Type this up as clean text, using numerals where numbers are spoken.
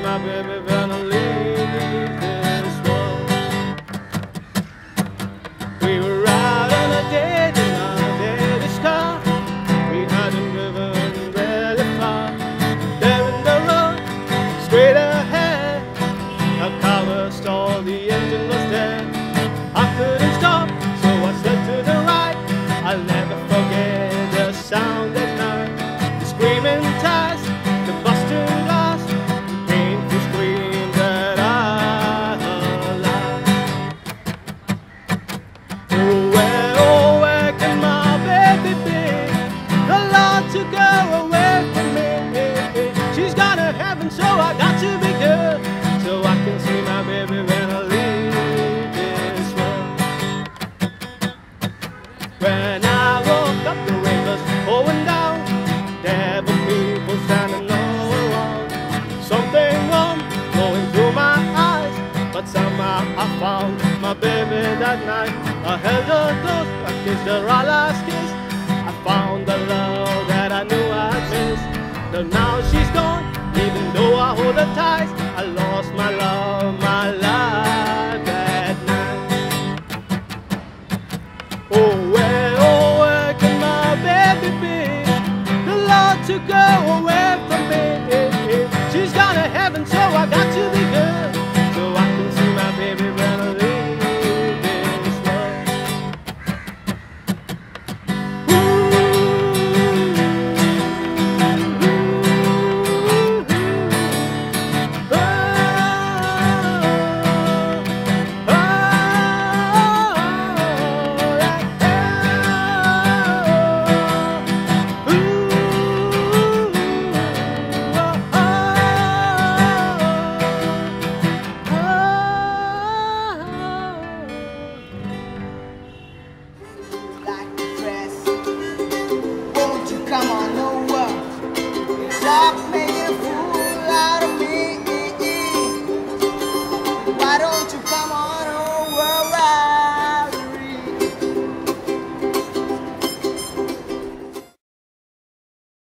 my baby when I leave this world. We were out on a date in my baby's car. We hadn't driven really far. There in the road, straight ahead, a car was stalled, the engine was dead. I couldn't stop, so I slid to the right. I'll never forget the sound at night, the screaming tires, the busted glass, the painful scream that I heard. Oh, where can my baby be? The Lord took her away from me. She's gone to heaven, so I got to be good, so I can see my baby when I leave this world. When I woke up, the rain was pouring down. There were people standing all around. Something warm going through my eyes, but somehow I found my baby that night. I held her close, I kissed her our last kiss. I found the love that I knew I'd missed. But now she's gone, even though I hold her tight. I lost my love, my life that night. Oh, where can my baby be? The Lord took her away